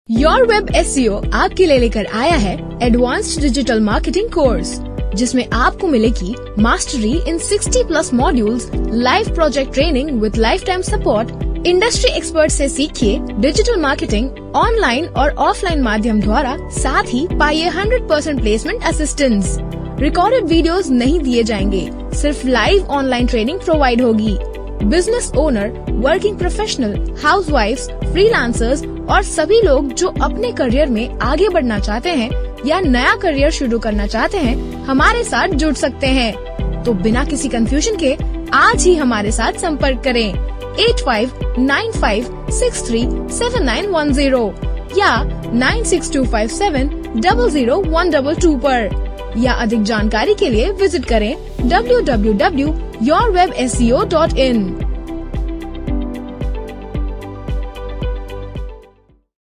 Your web SEO आपके लिए लेकर आया है एडवांस्ड डिजिटल मार्केटिंग कोर्स, जिसमें आपको मिलेगी mastery in 60+ modules, live project training with life time support. Industry expert से सीखिए डिजिटल मार्केटिंग ऑनलाइन और ऑफलाइन माध्यम द्वारा, साथ ही पाइए 100% प्लेसमेंट असिस्टेंस। रिकॉर्डेड वीडियोस नहीं दिए जाएंगे, सिर्फ लाइव ऑनलाइन ट्रेनिंग प्रोवाइड होगी। बिजनेस ओनर, वर्किंग प्रोफेशनल, हाउसवाइफ्स, फ्रीलांसर्स और सभी लोग जो अपने करियर में आगे बढ़ना चाहते हैं या नया करियर शुरू करना चाहते हैं, हमारे साथ जुड़ सकते हैं। तो बिना किसी कंफ्यूजन के आज ही हमारे साथ संपर्क करें 8595637910 या 9625700122 पर, या अधिक जानकारी के लिए विजिट करें www.yourwebseo.in।